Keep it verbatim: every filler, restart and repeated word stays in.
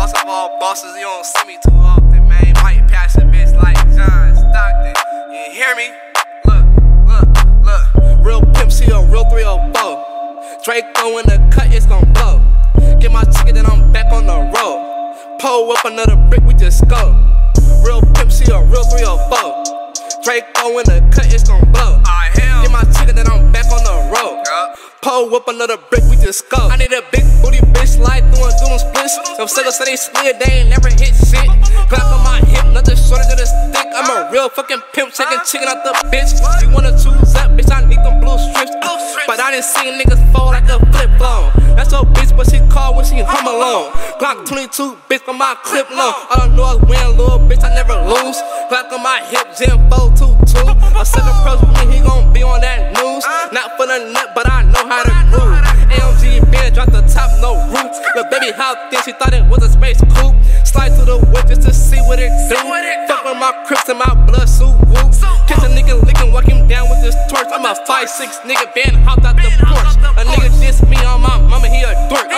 boss of all bosses, you don't see me too often, man. Might pass a bitch like John Stockton. You hear me? Look, look, look. Real pimp, see a real three oh four. Draco in the cut, it's gon' blow. Get my ticket, then I'm back on the road. Pull up another brick, we just go. Real pimp, see a real three oh four. Draco in the cut, it's gon' blow. Get my ticket, then I'm back on the road. Pull up another brick, we just go. I need a big booty bitch slide through and through them splits. Some suckers say they slid, they ain't never hit shit. Glock on my hip, nothing shorter than a stick. I'm a real fucking pimp, taking chicken out the bitch. You wanna choose up, bitch, I need them blue strips. But I done seen niggas fall like a flip phone. That's your bitch, but she call when she home alone. Glock twenty-two, bitch, on my clip long. All I know is win, little bitch, I never lose. Glock on my hip, Gen four two two. A second approach with me, he gon' be on that news. Not for the nut, but I know how to groove. A M G band, drop the top, no roof. The baby how thin, she thought it was a space coupe. Slide through the whip just to see what it do. Fuck with my crips and my blood suit, whoop. Catch a nigga licking, walk him down with this torch. I'm a five six nigga, band hopped out the porch. A nigga diss me on my mama, he a dork.